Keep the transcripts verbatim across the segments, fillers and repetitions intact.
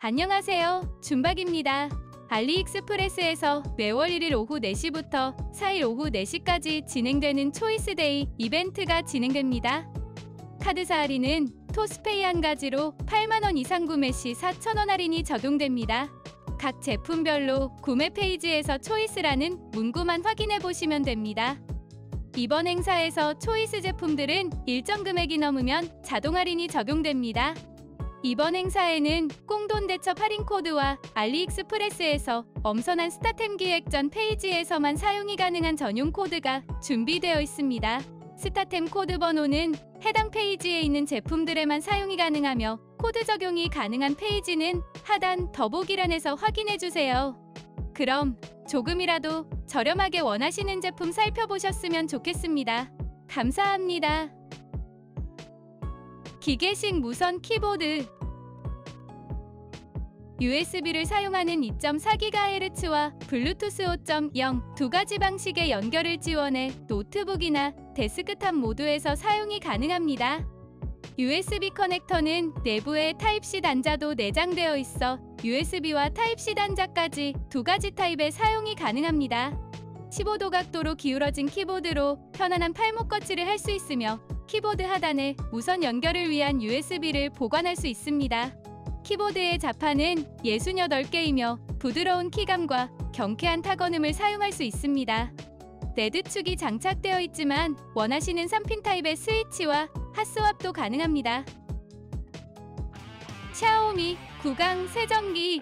안녕하세요, 준박입니다. 알리익스프레스에서 매월 일일 오후 네 시부터 사일 오후 네 시까지 진행되는 초이스데이 이벤트가 진행됩니다. 카드사 할인은 토스페이 한 가지로 팔만 원 이상 구매 시 사천 원 할인이 적용됩니다. 각 제품별로 구매 페이지에서 초이스라는 문구만 확인해 보시면 됩니다. 이번 행사에서 초이스 제품들은 일정 금액이 넘으면 자동 할인이 적용됩니다. 이번 행사에는 꽁돈 대첩 할인 코드와 알리익스프레스에서 엄선한 스타템 기획 전 페이지에서만 사용이 가능한 전용 코드가 준비되어 있습니다. 스타템 코드 번호는 해당 페이지에 있는 제품들에만 사용이 가능하며 코드 적용이 가능한 페이지는 하단 더보기란에서 확인해주세요. 그럼 조금이라도 저렴하게 원하시는 제품 살펴보셨으면 좋겠습니다. 감사합니다. 기계식 무선 키보드. 유에스비를 사용하는 이 점 사 기가헤르츠와 블루투스 오 점 영 두 가지 방식의 연결을 지원해 노트북이나 데스크탑 모두에서 사용이 가능합니다. 유에스비 커넥터는 내부에 타입씨 단자도 내장되어 있어 유에스비와 타입씨 단자까지 두 가지 타입의 사용이 가능합니다. 십오 도 각도로 기울어진 키보드로 편안한 팔목 거치를 할 수 있으며 키보드 하단에 무선 연결을 위한 유에스비를 보관할 수 있습니다. 키보드의 자판은 육십팔 개이며 부드러운 키감과 경쾌한 타건음을 사용할 수 있습니다. 레드축이 장착되어 있지만 원하시는 삼 핀 타입의 스위치와 핫스왑도 가능합니다. 샤오미 구강 세정기.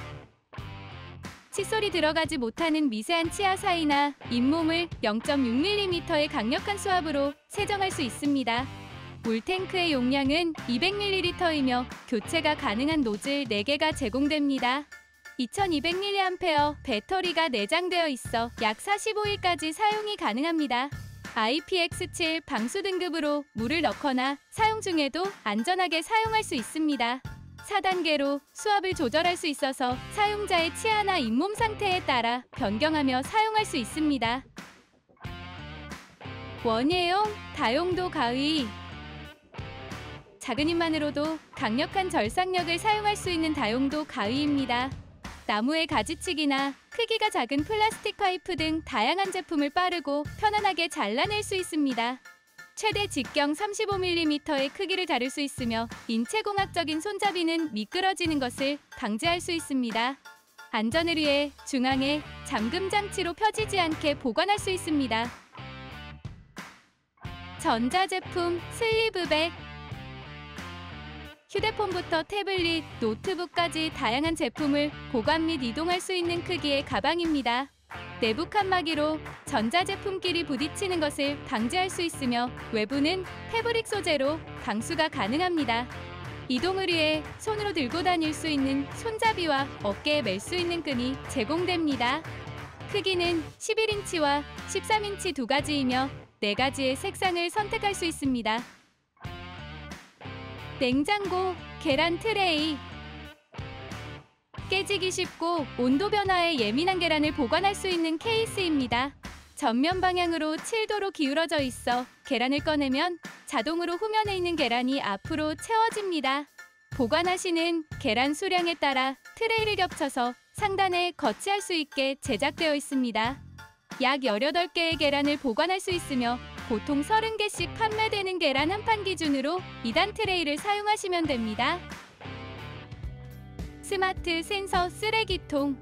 칫솔이 들어가지 못하는 미세한 치아 사이나 잇몸을 영 점 육 밀리미터의 강력한 수압으로 세정할 수 있습니다. 물탱크의 용량은 이백 밀리리터이며 교체가 가능한 노즐 네 개가 제공됩니다. 이천이백 밀리앰페어 배터리가 내장되어 있어 약 사십오 일까지 사용이 가능합니다. 아이피엑스 칠 방수 등급으로 물을 넣거나 사용 중에도 안전하게 사용할 수 있습니다. 사 단계로 수압을 조절할 수 있어서 사용자의 치아나 잇몸 상태에 따라 변경하며 사용할 수 있습니다. 원예용 다용도 가위. 작은 힘만으로도 강력한 절삭력을 사용할 수 있는 다용도 가위입니다. 나무의 가지치기나 크기가 작은 플라스틱 파이프 등 다양한 제품을 빠르고 편안하게 잘라낼 수 있습니다. 최대 직경 삼십오 밀리미터의 크기를 다룰 수 있으며 인체공학적인 손잡이는 미끄러지는 것을 방지할 수 있습니다. 안전을 위해 중앙에 잠금 장치로 펴지지 않게 보관할 수 있습니다. 전자제품 슬리브백. 휴대폰부터 태블릿, 노트북까지 다양한 제품을 보관 및 이동할 수 있는 크기의 가방입니다. 내부 칸막이로 전자제품끼리 부딪히는 것을 방지할 수 있으며 외부는 패브릭 소재로 방수가 가능합니다. 이동을 위해 손으로 들고 다닐 수 있는 손잡이와 어깨에 멜 수 있는 끈이 제공됩니다. 크기는 십일 인치와 십삼 인치 두 가지이며 네 가지의 색상을 선택할 수 있습니다. 냉장고, 계란 트레이. 깨지기 쉽고 온도 변화에 예민한 계란을 보관할 수 있는 케이스입니다. 전면 방향으로 칠 도로 기울어져 있어 계란을 꺼내면 자동으로 후면에 있는 계란이 앞으로 채워집니다. 보관하시는 계란 수량에 따라 트레이를 겹쳐서 상단에 거치할 수 있게 제작되어 있습니다. 약 열여덟 개의 계란을 보관할 수 있으며 보통 서른 개씩 판매되는 계란 한 판 기준으로 이 단 트레이를 사용하시면 됩니다. 스마트 센서 쓰레기통.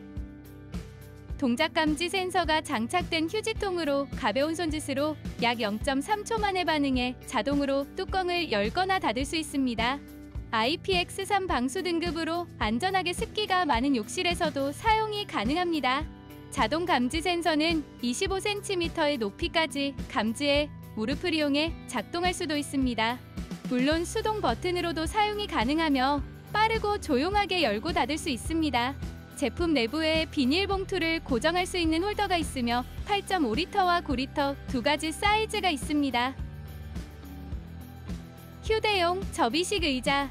동작 감지 센서가 장착된 휴지통으로 가벼운 손짓으로 약 영 점 삼 초 만에 반응해 자동으로 뚜껑을 열거나 닫을 수 있습니다. 아이피엑스 삼 방수 등급으로 안전하게 습기가 많은 욕실에서도 사용이 가능합니다. 자동 감지 센서는 이십오 센티미터의 높이까지 감지해 무릎을 이용해 작동할 수도 있습니다. 물론 수동 버튼으로도 사용이 가능하며 빠르고 조용하게 열고 닫을 수 있습니다. 제품 내부에 비닐봉투를 고정할 수 있는 홀더가 있으며 팔 점 오 리터와 구 리터 두 가지 사이즈가 있습니다. 휴대용 접이식 의자.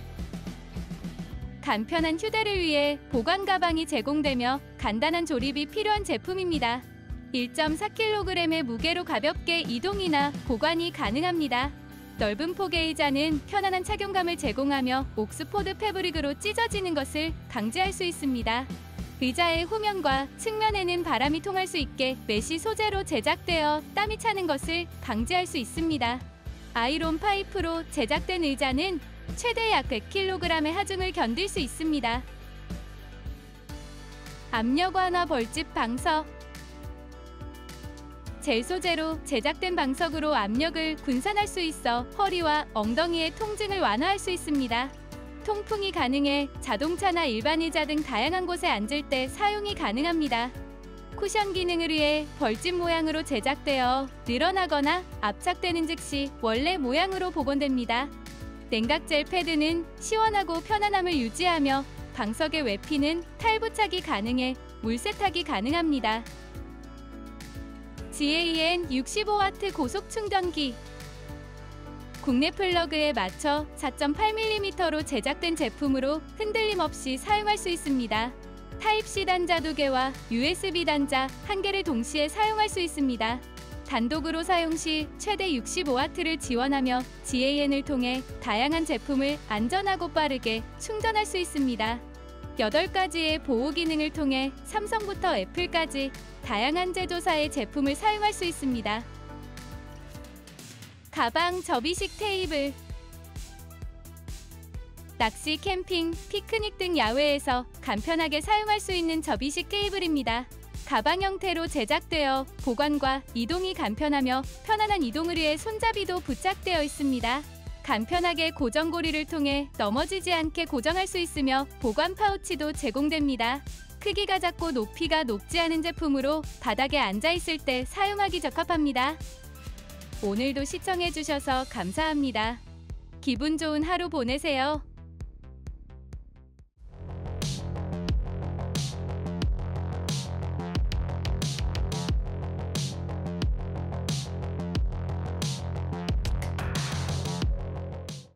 간편한 휴대를 위해 보관 가방이 제공되며 간단한 조립이 필요한 제품입니다. 일 점 사 킬로그램의 무게로 가볍게 이동이나 보관이 가능합니다. 넓은 폭의 의자는 편안한 착용감을 제공하며 옥스포드 패브릭으로 찢어지는 것을 방지할 수 있습니다. 의자의 후면과 측면에는 바람이 통할 수 있게 메쉬 소재로 제작되어 땀이 차는 것을 방지할 수 있습니다. 아이론 파이프로 제작된 의자는 최대 약 백 킬로그램의 하중을 견딜 수 있습니다. 압력 완화 벌집 방석. 젤 소재로 제작된 방석으로 압력을 분산할 수 있어 허리와 엉덩이의 통증을 완화할 수 있습니다. 통풍이 가능해 자동차나 일반 의자 등 다양한 곳에 앉을 때 사용이 가능합니다. 쿠션 기능을 위해 벌집 모양으로 제작되어 늘어나거나 압착되는 즉시 원래 모양으로 복원됩니다. 냉각젤 패드는 시원하고 편안함을 유지하며 방석의 외피는 탈부착이 가능해 물 세탁이 가능합니다. 지에이엔 육십오 와트 고속 충전기. 국내 플러그에 맞춰 사 점 팔 밀리미터로 제작된 제품으로 흔들림 없이 사용할 수 있습니다. 타입씨 단자 두 개와 유에스비 단자 한 개를 동시에 사용할 수 있습니다. 단독으로 사용 시 최대 육십오 와트를 지원하며 지에이엔을 통해 다양한 제품을 안전하고 빠르게 충전할 수 있습니다. 여덟 가지의 보호 기능을 통해 삼성부터 애플까지 다양한 제조사의 제품을 사용할 수 있습니다. 가방 접이식 테이블. 낚시, 캠핑, 피크닉 등 야외에서 간편하게 사용할 수 있는 접이식 테이블입니다. 가방 형태로 제작되어 보관과 이동이 간편하며 편안한 이동을 위해 손잡이도 부착되어 있습니다. 간편하게 고정고리를 통해 넘어지지 않게 고정할 수 있으며 보관 파우치도 제공됩니다. 크기가 작고 높이가 높지 않은 제품으로 바닥에 앉아있을 때 사용하기 적합합니다. 오늘도 시청해주셔서 감사합니다. 기분 좋은 하루 보내세요.